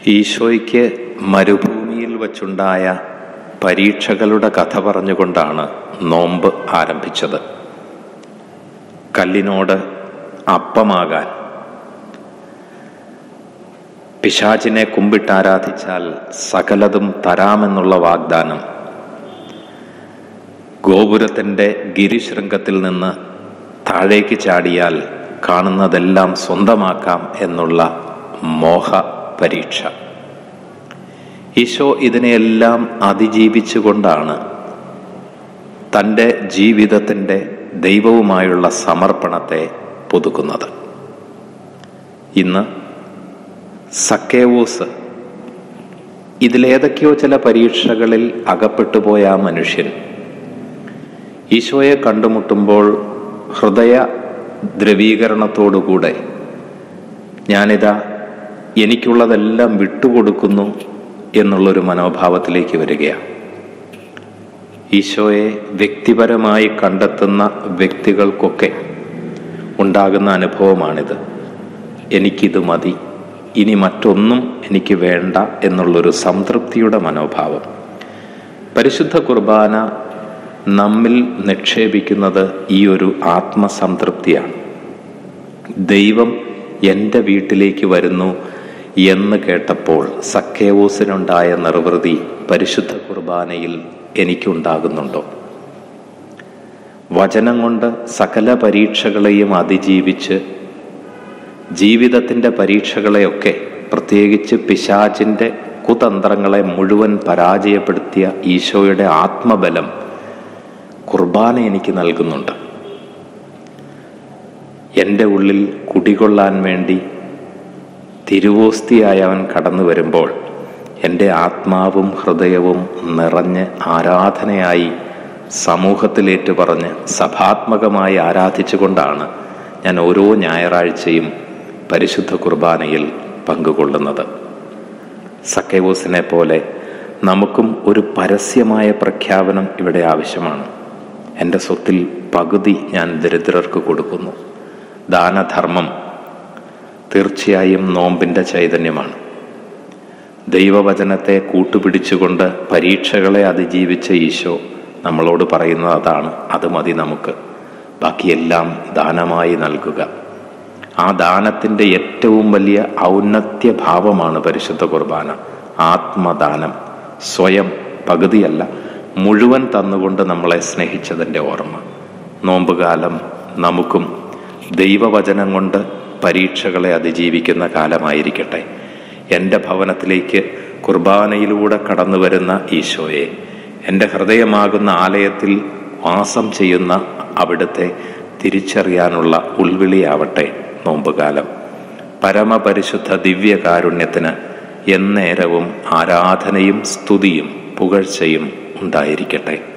ഈശോയ്ക്ക് മരുഭൂമിയിൽ വച്ചുണ്ടായ പരീക്ഷകളുടെ കഥ പറഞ്ഞുകൊണ്ടാണ് നോമ്പ് ആരംഭിച്ചത്. കല്ലിനോട് അപ്പമാകാൻ, പിശാചിനെ കുമ്പിട്ടാരാധിച്ചാൽ സകലതും തരാമെന്നുള്ള വാഗ്ദാനം, ഗോപുരത്തിൻ്റെ ഗിരിശൃംഗത്തിൽ നിന്ന് താഴേക്ക് ചാടിയാൽ കാണുന്നതെല്ലാം സ്വന്തമാക്കാം എന്നുള്ള മോഹ പരീക്ഷ. ഈശോ ഇതിനെയെല്ലാം അതിജീവിച്ചുകൊണ്ടാണ് തൻ്റെ ജീവിതത്തിൻ്റെ ദൈവവുമായുള്ള സമർപ്പണത്തെ പുതുക്കുന്നത്. ഇന്ന് സക്കേവൂസ് ഇതിലേതൊക്കെയോ ചില പരീക്ഷകളിൽ അകപ്പെട്ടുപോയ ആ മനുഷ്യൻ ഈശോയെ കണ്ടുമുട്ടുമ്പോൾ ഹൃദയ ദ്രവീകരണത്തോടുകൂടെ ഞാനിതാ എനിക്കുള്ളതെല്ലാം വിട്ടുകൊടുക്കുന്നു എന്നുള്ളൊരു മനോഭാവത്തിലേക്ക് വരികയാണ്. ഈശോയെ വ്യക്തിപരമായി കണ്ടെത്തുന്ന വ്യക്തികൾക്കൊക്കെ ഉണ്ടാകുന്ന അനുഭവമാണിത്. എനിക്കിത് മതി, ഇനി മറ്റൊന്നും എനിക്ക് വേണ്ട എന്നുള്ളൊരു സംതൃപ്തിയുടെ മനോഭാവം. പരിശുദ്ധ കുർബാന നമ്മിൽ നിക്ഷേപിക്കുന്നത് ഈ ഒരു ആത്മസംതൃപ്തിയാണ്. ദൈവം എൻ്റെ വീട്ടിലേക്ക് വരുന്നു എന്ന് കേട്ടപ്പോൾ സക്കേവൂസിനുണ്ടായ നിർവൃതി പരിശുദ്ധ കുർബാനയിൽ എനിക്കുണ്ടാകുന്നുണ്ടോ? വചനം കൊണ്ട് സകല പരീക്ഷകളെയും അതിജീവിച്ച് ജീവിതത്തിൻ്റെ പരീക്ഷകളെയൊക്കെ, പ്രത്യേകിച്ച് പിശാചിൻ്റെ കുതന്ത്രങ്ങളെ മുഴുവൻ പരാജയപ്പെടുത്തിയ ഈശോയുടെ ആത്മബലം കുർബാന എനിക്ക് നൽകുന്നുണ്ട്. എൻ്റെ ഉള്ളിൽ കുടികൊള്ളാൻ വേണ്ടി തിരുവോസ്തിയായി അവൻ കടന്നു വരുമ്പോൾ എൻ്റെ ആത്മാവും ഹൃദയവും നിറഞ്ഞ് ആരാധനയായി സമൂഹത്തിലേറ്റു പറഞ്ഞ് സഭാത്മകമായി ആരാധിച്ചുകൊണ്ടാണ് ഞാൻ ഓരോ ഞായറാഴ്ചയും പരിശുദ്ധ കുർബാനയിൽ പങ്കുകൊള്ളുന്നത്. സക്കേവൂസിനെ പോലെ നമുക്കും ഒരു പരസ്യമായ പ്രഖ്യാപനം ഇവിടെ ആവശ്യമാണ്. എൻ്റെ സ്വത്തിൽ പകുതി ഞാൻ ദരിദ്രർക്ക് കൊടുക്കുന്നു. ദാനധർമ്മം തീർച്ചയായും നോമ്പിൻ്റെ ചൈതന്യമാണ്. ദൈവവചനത്തെ കൂട്ടുപിടിച്ചുകൊണ്ട് പരീക്ഷകളെ അതിജീവിച്ച ഈശോ നമ്മളോട് പറയുന്നത് അതാണ്. അത് മതി നമുക്ക്, ബാക്കിയെല്ലാം ദാനമായി നൽകുക. ആ ദാനത്തിൻ്റെ ഏറ്റവും വലിയ ഔന്നത്യ ഭാവമാണ് പരിശുദ്ധ കുർബാന. ആത്മദാനം, സ്വയം പകുതിയല്ല മുഴുവൻ തന്നുകൊണ്ട് നമ്മളെ സ്നേഹിച്ചതിൻ്റെ ഓർമ്മ. നോമ്പുകാലം നമുക്കും ദൈവവചനം കൊണ്ട് പരീക്ഷകളെ അതിജീവിക്കുന്ന കാലമായിരിക്കട്ടെ. എൻ്റെ ഭവനത്തിലേക്ക് കുർബാനയിലൂടെ കടന്നു വരുന്ന ഈശോയെ, എൻ്റെ ഹൃദയമാകുന്ന ആലയത്തിൽ വാസം ചെയ്യുന്ന അവിടുത്തെ തിരിച്ചറിയാനുള്ള ഉൾവിളിയാവട്ടെ നോമ്പുകാലം. പരമപരിശുദ്ധ ദിവ്യകാരുണ്യത്തിന് എന്നേരവും ആരാധനയും സ്തുതിയും പുകഴ്ചയും ഉണ്ടായിരിക്കട്ടെ.